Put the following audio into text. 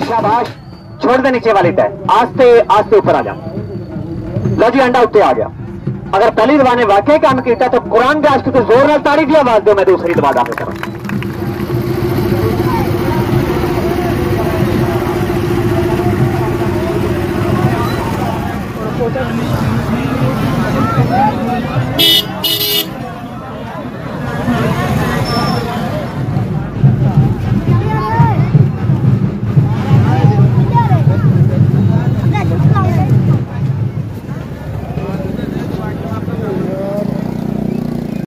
शाबाश, छोड़ दे नीचे वाली तय, आस्ते आस्ते ऊपर आ जा। लो जी अंडा उत्ते आ गया। अगर पहली दवा ने वाकई काम किया तो कुरान के आश्क तो जोर नाल ताड़ी दी आवाज दो, मैं दूसरी दवा दाखिल करूं।